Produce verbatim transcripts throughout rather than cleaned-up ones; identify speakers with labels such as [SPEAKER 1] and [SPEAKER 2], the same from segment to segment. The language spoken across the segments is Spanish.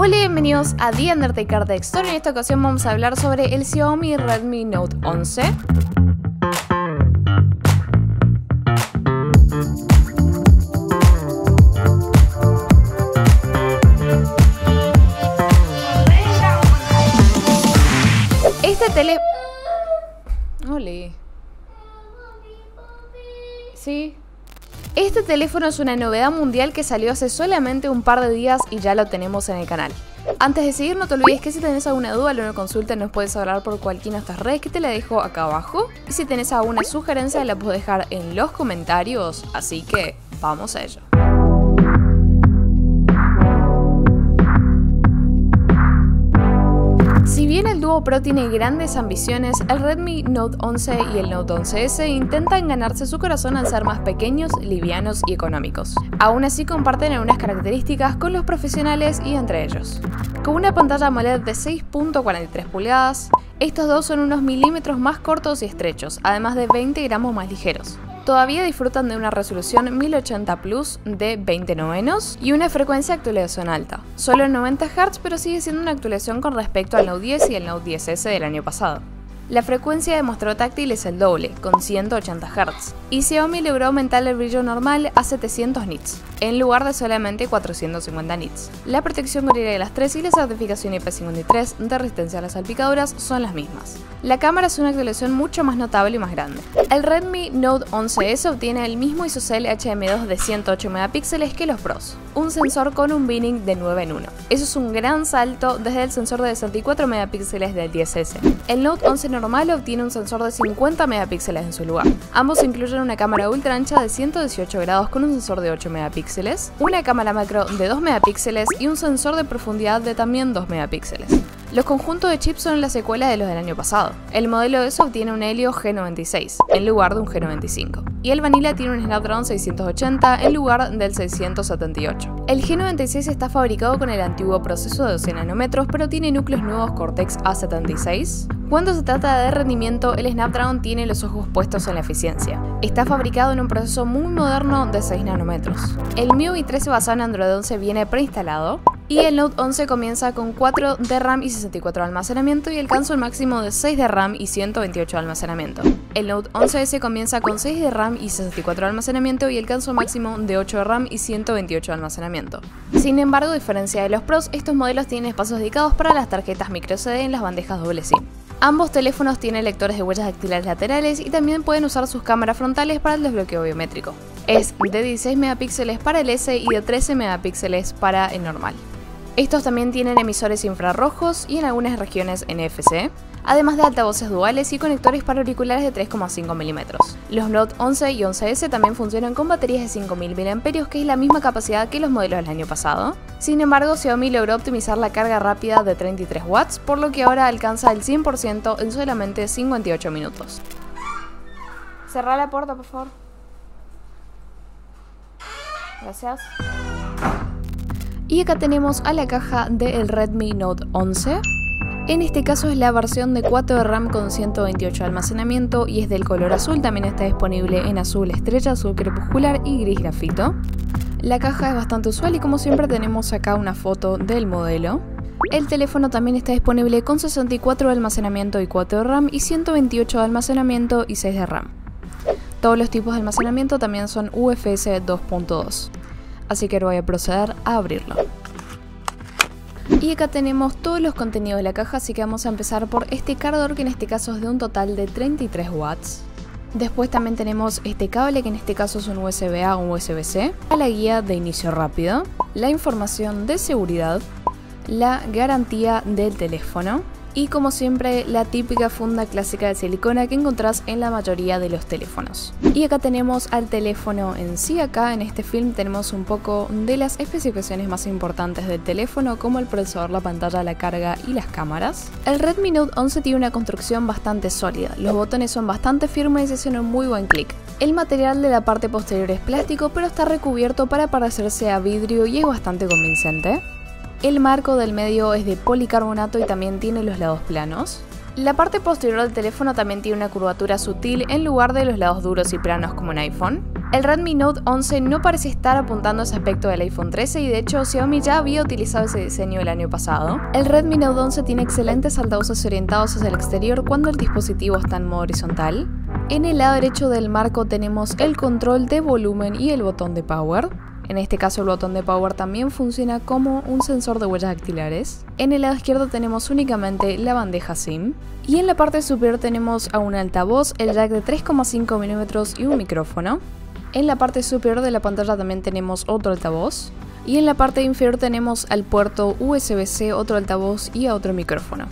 [SPEAKER 1] Hola y bienvenidos a The Undertaker Tech Story. En esta ocasión vamos a hablar sobre el Xiaomi Redmi Note once. Este tele... Ole. Sí. Este teléfono es una novedad mundial que salió hace solamente un par de días y ya lo tenemos en el canal. Antes de seguir, no te olvides que si tenés alguna duda o una consulta nos puedes hablar por cualquiera de estas redes que te la dejo acá abajo. Y si tenés alguna sugerencia la puedes dejar en los comentarios, así que vamos a ello. Si bien el Duo Pro tiene grandes ambiciones, el Redmi Note once y el Note once ese intentan ganarse su corazón al ser más pequeños, livianos y económicos. Aún así comparten algunas características con los profesionales y entre ellos. Con una pantalla AMOLED de seis punto cuarenta y tres pulgadas, estos dos son unos milímetros más cortos y estrechos, además de veinte gramos más ligeros. Todavía disfrutan de una resolución mil ochenta plus de veinte novenos y una frecuencia de actualización alta, solo en noventa hertz, pero sigue siendo una actualización con respecto al Note diez y el Note diez ese del año pasado. La frecuencia de muestreo táctil es el doble, con ciento ochenta hertz, y Xiaomi logró aumentar el brillo normal a setecientos nits, en lugar de solamente cuatrocientos cincuenta nits. La protección Gorilla Glass tres y la certificación I P cincuenta y tres de resistencia a las salpicaduras son las mismas. La cámara es una actualización mucho más notable y más grande. El Redmi Note once ese obtiene el mismo ISOCELL H M dos de ciento ocho megapíxeles que los Pros, un sensor con un binning de nueve en uno. Eso es un gran salto desde el sensor de sesenta y cuatro megapíxeles del diez ese. El Note once normal obtiene un sensor de cincuenta megapíxeles en su lugar. Ambos incluyen una cámara ultra ancha de ciento dieciocho grados con un sensor de ocho megapíxeles, una cámara macro de dos megapíxeles y un sensor de profundidad de también dos megapíxeles. Los conjuntos de chips son la secuela de los del año pasado. El modelo S obtiene un Helio G noventa y seis en lugar de un G noventa y cinco. Y el Vanilla tiene un Snapdragon seiscientos ochenta en lugar del seiscientos setenta y ocho. El G noventa y seis está fabricado con el antiguo proceso de doce nanómetros, pero tiene núcleos nuevos Cortex A setenta y seis. Cuando se trata de rendimiento, el Snapdragon tiene los ojos puestos en la eficiencia. Está fabricado en un proceso muy moderno de seis nanómetros. El M I U I trece basado en Android once viene preinstalado. Y el Note once comienza con cuatro de RAM y sesenta y cuatro de almacenamiento y alcanza un máximo de seis de RAM y ciento veintiocho de almacenamiento. El Note once ese comienza con seis de RAM y sesenta y cuatro de almacenamiento y alcanza un máximo de ocho de RAM y ciento veintiocho de almacenamiento. Sin embargo, a diferencia de los Pros, estos modelos tienen espacios dedicados para las tarjetas microSD en las bandejas doble SIM. Ambos teléfonos tienen lectores de huellas dactilares laterales y también pueden usar sus cámaras frontales para el desbloqueo biométrico. Es de dieciséis megapíxeles para el S y de trece megapíxeles para el normal. Estos también tienen emisores infrarrojos y en algunas regiones N F C, además de altavoces duales y conectores para auriculares de tres coma cinco milímetros. Los Note once y once ese también funcionan con baterías de cinco mil miliamperios hora, que es la misma capacidad que los modelos del año pasado. Sin embargo, Xiaomi logró optimizar la carga rápida de treinta y tres watts, por lo que ahora alcanza el cien por ciento en solamente cincuenta y ocho minutos. Cerrá la puerta, por favor. Gracias. Y acá tenemos a la caja del Redmi Note once. En este caso es la versión de cuatro de RAM con ciento veintiocho de almacenamiento y es del color azul. También está disponible en azul estrella, azul crepuscular y gris grafito. La caja es bastante usual y como siempre tenemos acá una foto del modelo. El teléfono también está disponible con sesenta y cuatro de almacenamiento y cuatro de RAM y ciento veintiocho de almacenamiento y seis de RAM. Todos los tipos de almacenamiento también son U F S dos punto dos. Así que ahora voy a proceder a abrirlo. Y acá tenemos todos los contenidos de la caja, así que vamos a empezar por este cargador, que en este caso es de un total de treinta y tres watts. Después también tenemos este cable, que en este caso es un U S B A o un U S B C, la guía de inicio rápido, la información de seguridad, la garantía del teléfono y como siempre la típica funda clásica de silicona que encontrás en la mayoría de los teléfonos. Y acá tenemos al teléfono en sí. Acá en este film tenemos un poco de las especificaciones más importantes del teléfono, como el procesador, la pantalla, la carga y las cámaras. El Redmi Note once tiene una construcción bastante sólida, los botones son bastante firmes y hacen un muy buen clic. El material de la parte posterior es plástico, pero está recubierto para parecerse a vidrio y es bastante convincente. El marco del medio es de policarbonato y también tiene los lados planos. La parte posterior del teléfono también tiene una curvatura sutil en lugar de los lados duros y planos como en iPhone. El Redmi Note once no parece estar apuntando a ese aspecto del iPhone trece y de hecho Xiaomi ya había utilizado ese diseño el año pasado. El Redmi Note once tiene excelentes altavoces orientados hacia el exterior cuando el dispositivo está en modo horizontal. En el lado derecho del marco tenemos el control de volumen y el botón de power. En este caso el botón de power también funciona como un sensor de huellas dactilares. En el lado izquierdo tenemos únicamente la bandeja SIM. Y en la parte superior tenemos a un altavoz, el jack de tres coma cinco milímetros y un micrófono. En la parte superior de la pantalla también tenemos otro altavoz. Y en la parte inferior tenemos al puerto U S B C, otro altavoz y a otro micrófono.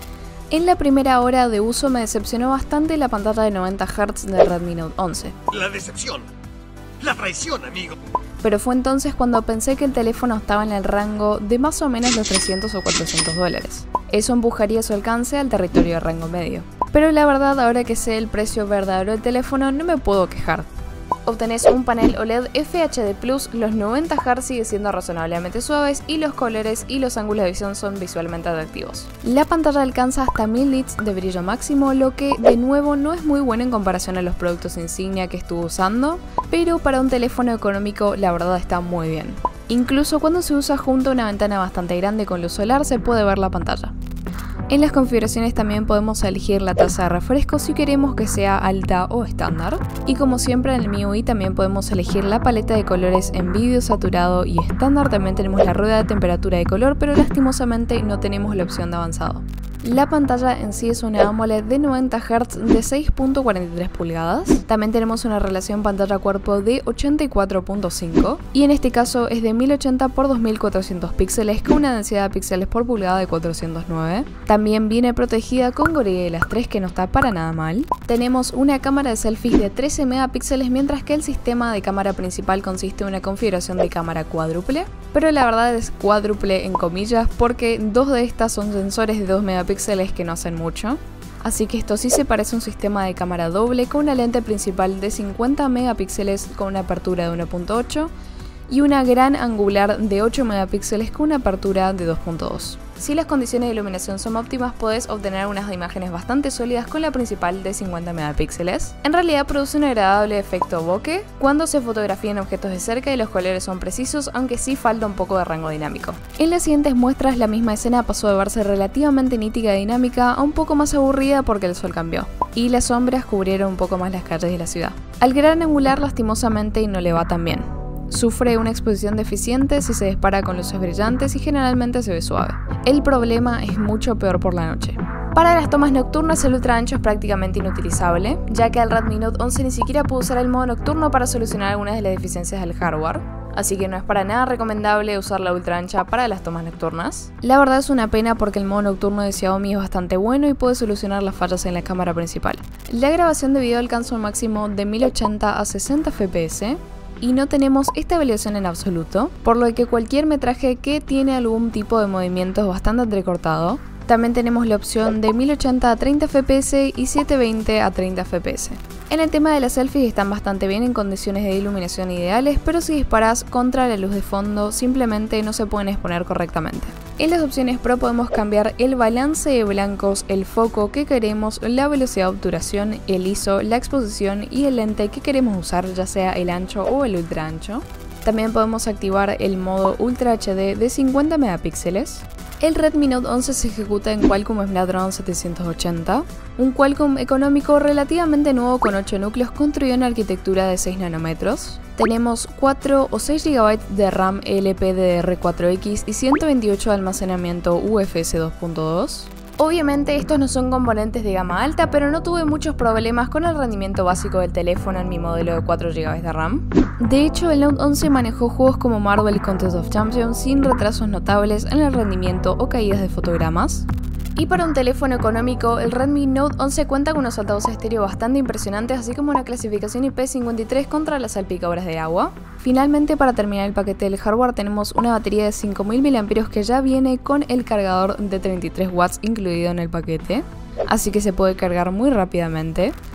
[SPEAKER 1] En la primera hora de uso me decepcionó bastante la pantalla de noventa hertz del Redmi Note once.
[SPEAKER 2] La decepción, la traición, amigo.
[SPEAKER 1] Pero fue entonces cuando pensé que el teléfono estaba en el rango de más o menos los trescientos o cuatrocientos dólares. Eso empujaría su alcance al territorio de rango medio. Pero la verdad, ahora que sé el precio verdadero del teléfono, no me puedo quejar. Obtenés un panel O L E D F H D plus, los noventa hertz sigue siendo razonablemente suaves y los colores y los ángulos de visión son visualmente atractivos. La pantalla alcanza hasta mil nits de brillo máximo, lo que de nuevo no es muy bueno en comparación a los productos insignia que estuve usando, pero para un teléfono económico la verdad está muy bien. Incluso cuando se usa junto a una ventana bastante grande con luz solar se puede ver la pantalla. En las configuraciones también podemos elegir la tasa de refresco si queremos que sea alta o estándar. Y como siempre en el M I U I también podemos elegir la paleta de colores en vídeo, saturado y estándar. También tenemos la rueda de temperatura de color, pero lastimosamente no tenemos la opción de avanzado. La pantalla en sí es una AMOLED de noventa hertz de seis punto cuarenta y tres pulgadas. También tenemos una relación pantalla-cuerpo de ochenta y cuatro punto cinco y en este caso es de mil ochenta por dos mil cuatrocientos píxeles con una densidad de píxeles por pulgada de cuatrocientos nueve. También viene protegida con Gorilla Glass tres, que no está para nada mal. Tenemos una cámara de selfies de trece megapíxeles, mientras que el sistema de cámara principal consiste en una configuración de cámara cuádruple, pero la verdad es cuádruple en comillas porque dos de estas son sensores de dos megapíxeles que no hacen mucho. Así que esto sí se parece a un sistema de cámara doble con una lente principal de cincuenta megapíxeles con una apertura de uno punto ocho y una gran angular de ocho megapíxeles con una apertura de dos punto dos. Si las condiciones de iluminación son óptimas, podés obtener unas imágenes bastante sólidas con la principal de cincuenta megapíxeles. En realidad produce un agradable efecto bokeh cuando se fotografían objetos de cerca y los colores son precisos, aunque sí falta un poco de rango dinámico. En las siguientes muestras la misma escena pasó de verse relativamente nítida y dinámica a un poco más aburrida porque el sol cambió y las sombras cubrieron un poco más las calles de la ciudad. Al gran angular lastimosamente no le va tan bien. Sufre una exposición deficiente si se dispara con luces brillantes y generalmente se ve suave. El problema es mucho peor por la noche. Para las tomas nocturnas el ultra ancho es prácticamente inutilizable, ya que el Redmi Note once ni siquiera pudo usar el modo nocturno para solucionar algunas de las deficiencias del hardware, así que no es para nada recomendable usar la ultra ancha para las tomas nocturnas. La verdad es una pena porque el modo nocturno de Xiaomi es bastante bueno y puede solucionar las fallas en la cámara principal. La grabación de video alcanza un máximo de mil ochenta a sesenta F P S, y no tenemos estabilización en absoluto, por lo que cualquier metraje que tiene algún tipo de movimiento es bastante entrecortado. También tenemos la opción de mil ochenta a treinta F P S y setecientos veinte a treinta F P S. En el tema de las selfies están bastante bien en condiciones de iluminación ideales, pero si disparas contra la luz de fondo simplemente no se pueden exponer correctamente. En las opciones Pro podemos cambiar el balance de blancos, el foco que queremos, la velocidad de obturación, el I S O, la exposición y el lente que queremos usar, ya sea el ancho o el ultra ancho. También podemos activar el modo Ultra H D de cincuenta megapíxeles. El Redmi Note once se ejecuta en Qualcomm Snapdragon setecientos ochenta, un Qualcomm económico relativamente nuevo con ocho núcleos construido en arquitectura de seis nanómetros. Tenemos cuatro o seis gigabytes de RAM L P D R cuatro X y ciento veintiocho de almacenamiento U F S dos punto dos. Obviamente estos no son componentes de gama alta, pero no tuve muchos problemas con el rendimiento básico del teléfono en mi modelo de cuatro gigabytes de RAM. De hecho, el Note once manejó juegos como Marvel Contest of Champions sin retrasos notables en el rendimiento o caídas de fotogramas. Y para un teléfono económico, el Redmi Note once cuenta con unos altavoces estéreo bastante impresionantes, así como una clasificación I P cincuenta y tres contra las salpicaduras de agua. Finalmente, para terminar el paquete del hardware, tenemos una batería de cinco mil miliamperios hora que ya viene con el cargador de treinta y tres watts incluido en el paquete, así que se puede cargar muy rápidamente.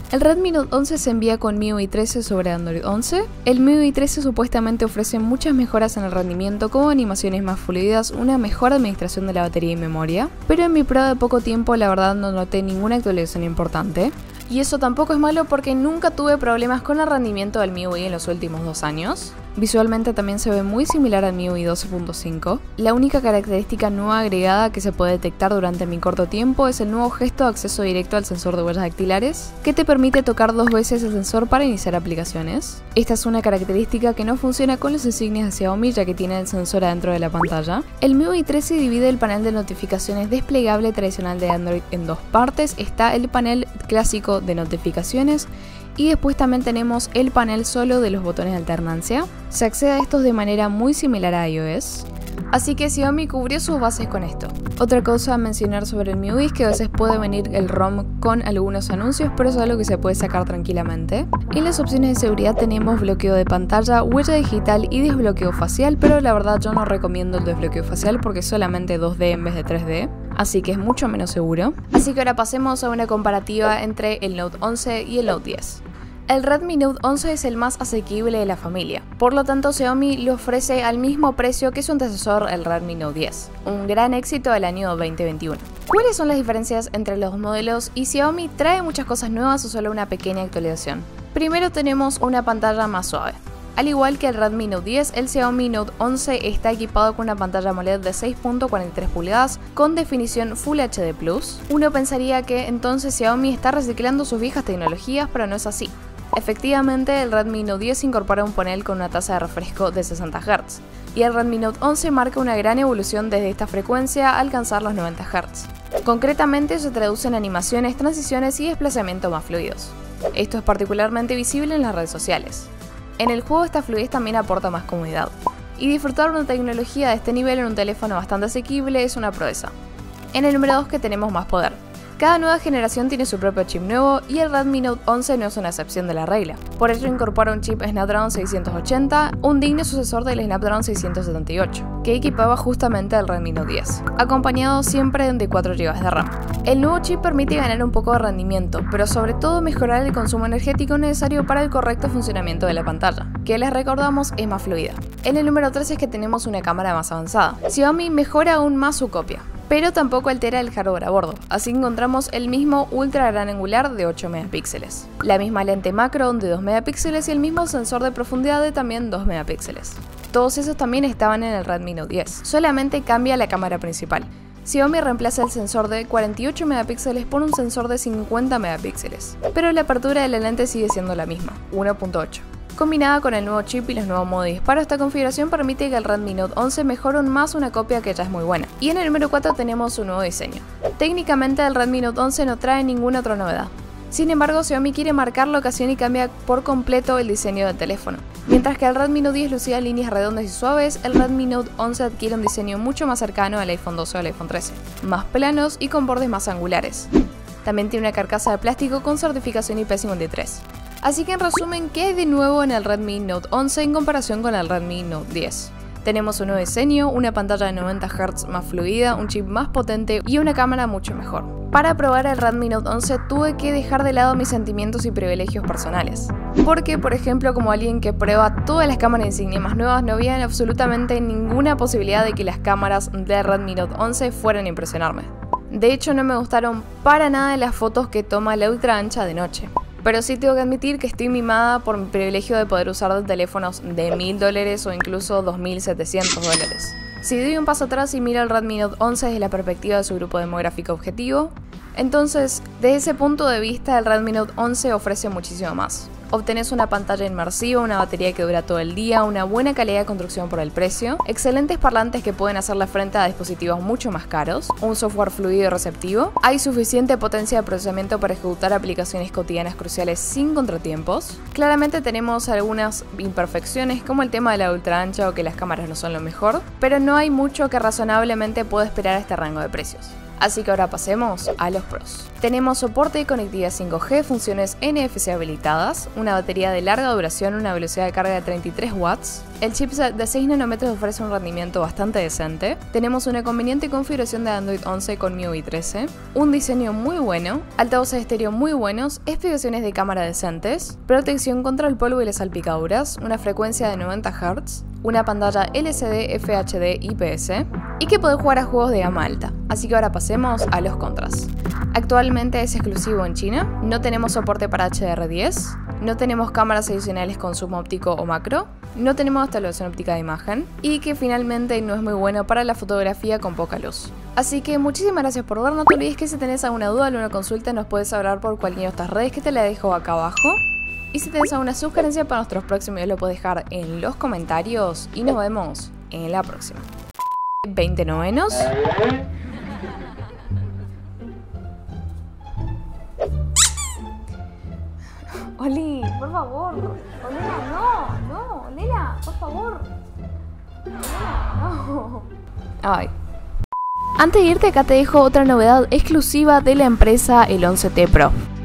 [SPEAKER 1] El Redmi Note once se envía con M I U I trece sobre Android once. El M I U I trece supuestamente ofrece muchas mejoras en el rendimiento, como animaciones más fluidas, una mejor administración de la batería y memoria, pero en mi prueba de poco tiempo la verdad no noté ninguna actualización importante. Y eso tampoco es malo porque nunca tuve problemas con el rendimiento del M I U I en los últimos dos años. Visualmente también se ve muy similar al M I U I doce punto cinco. La única característica nueva agregada que se puede detectar durante mi corto tiempo es el nuevo gesto de acceso directo al sensor de huellas dactilares, que te permite tocar dos veces el sensor para iniciar aplicaciones. Esta es una característica que no funciona con las insignias de Xiaomi, ya que tiene el sensor adentro de la pantalla. El M I U I trece divide el panel de notificaciones desplegable tradicional de Android en dos partes. Está el panel clásico de notificaciones y después también tenemos el panel solo de los botones de alternancia. Se accede a estos de manera muy similar a iOS, así que Xiaomi cubrió sus bases con esto. Otra cosa a mencionar sobre el M I U I es que a veces puede venir el ROM con algunos anuncios, pero es algo que se puede sacar tranquilamente. En las opciones de seguridad tenemos bloqueo de pantalla, huella digital y desbloqueo facial, pero la verdad yo no recomiendo el desbloqueo facial porque es solamente dos D en vez de tres D. Así que es mucho menos seguro. Así que ahora pasemos a una comparativa entre el Note once y el Note diez. El Redmi Note once es el más asequible de la familia, por lo tanto Xiaomi lo ofrece al mismo precio que su antecesor, el Redmi Note diez, un gran éxito del año veinte veintiuno. ¿Cuáles son las diferencias entre los dos modelos y Xiaomi trae muchas cosas nuevas o solo una pequeña actualización? Primero tenemos una pantalla más suave. Al igual que el Redmi Note diez, el Xiaomi Note once está equipado con una pantalla AMOLED de seis punto cuarenta y tres pulgadas con definición Full H D plus. Uno pensaría que entonces Xiaomi está reciclando sus viejas tecnologías, pero no es así. Efectivamente, el Redmi Note diez incorpora un panel con una tasa de refresco de sesenta hertz, y el Redmi Note once marca una gran evolución desde esta frecuencia a alcanzar los noventa hertz. Concretamente, se traduce en animaciones, transiciones y desplazamiento más fluidos. Esto es particularmente visible en las redes sociales. En el juego esta fluidez también aporta más comodidad, y disfrutar una tecnología de este nivel en un teléfono bastante asequible es una proeza. En el número dos que tenemos más poder. Cada nueva generación tiene su propio chip nuevo y el Redmi Note once no es una excepción de la regla. Por ello incorpora un chip Snapdragon seiscientos ochenta, un digno sucesor del Snapdragon seiscientos setenta y ocho, que equipaba justamente al Redmi Note diez, acompañado siempre de cuatro gigas de RAM. El nuevo chip permite ganar un poco de rendimiento, pero sobre todo mejorar el consumo energético necesario para el correcto funcionamiento de la pantalla, que les recordamos es más fluida. En el número tres es que tenemos una cámara más avanzada. Xiaomi mejora aún más su copia, pero tampoco altera el hardware a bordo, así encontramos el mismo ultra gran angular de ocho megapíxeles, la misma lente macro de dos megapíxeles y el mismo sensor de profundidad de también dos megapíxeles. Todos esos también estaban en el Redmi Note diez, solamente cambia la cámara principal. Xiaomi reemplaza el sensor de cuarenta y ocho megapíxeles por un sensor de cincuenta megapíxeles, pero la apertura de la lente sigue siendo la misma, uno punto ocho. Combinada con el nuevo chip y los nuevos modos de disparo, esta configuración permite que el Redmi Note once mejore aún más una copia que ya es muy buena. Y en el número cuatro tenemos un nuevo diseño. Técnicamente el Redmi Note once no trae ninguna otra novedad. Sin embargo, Xiaomi quiere marcar la ocasión y cambia por completo el diseño del teléfono. Mientras que el Redmi Note diez lucía líneas redondas y suaves, el Redmi Note once adquiere un diseño mucho más cercano al iPhone doce o al iPhone trece, más planos y con bordes más angulares. También tiene una carcasa de plástico con certificación I P cincuenta y tres. Así que en resumen, ¿qué hay de nuevo en el Redmi Note once en comparación con el Redmi Note diez? Tenemos un nuevo diseño, una pantalla de noventa hertz más fluida, un chip más potente y una cámara mucho mejor. Para probar el Redmi Note once tuve que dejar de lado mis sentimientos y privilegios personales. Porque, por ejemplo, como alguien que prueba todas las cámaras insignia más nuevas, no había absolutamente ninguna posibilidad de que las cámaras del Redmi Note once fueran a impresionarme. De hecho, no me gustaron para nada las fotos que toma la ultra ancha de noche. Pero sí tengo que admitir que estoy mimada por mi privilegio de poder usar teléfonos de mil dólares o incluso dos mil setecientos dólares. Si doy un paso atrás y miro el Redmi Note once desde la perspectiva de su grupo demográfico objetivo, entonces, desde ese punto de vista, el Redmi Note once ofrece muchísimo más. Obtenés una pantalla inmersiva, una batería que dura todo el día, una buena calidad de construcción por el precio, excelentes parlantes que pueden hacerle frente a dispositivos mucho más caros, un software fluido y receptivo, hay suficiente potencia de procesamiento para ejecutar aplicaciones cotidianas cruciales sin contratiempos. Claramente tenemos algunas imperfecciones como el tema de la ultra ancha o que las cámaras no son lo mejor, pero no hay mucho que razonablemente pueda esperar a este rango de precios. Así que ahora pasemos a los pros. Tenemos soporte de conectividad cinco G, funciones N F C habilitadas, una batería de larga duración, una velocidad de carga de treinta y tres watts, el chipset de seis nanómetros ofrece un rendimiento bastante decente, tenemos una conveniente configuración de Android once con M I U I trece, un diseño muy bueno, altavoces estéreo muy buenos, especificaciones de cámara decentes, protección contra el polvo y las salpicaduras, una frecuencia de noventa hertz, una pantalla L C D, F H D I P S y que puede jugar a juegos de gama alta. Así que ahora pasemos a los contras. Actualmente es exclusivo en China, no tenemos soporte para H D R diez, no tenemos cámaras adicionales con zoom óptico o macro, no tenemos estabilización óptica de imagen y que finalmente no es muy bueno para la fotografía con poca luz. Así que muchísimas gracias por ver, no te olvides que si tenés alguna duda o alguna consulta nos puedes hablar por cualquiera de estas redes que te la dejo acá abajo. Y si tenés alguna sugerencia para nuestros próximos videos lo puedes dejar en los comentarios y nos vemos en la próxima. veinte novenos. Oli, por favor. Olena, no, no, Olena, por favor. Olena, no. Ay. Antes de irte acá te dejo otra novedad exclusiva de la empresa el once T Pro.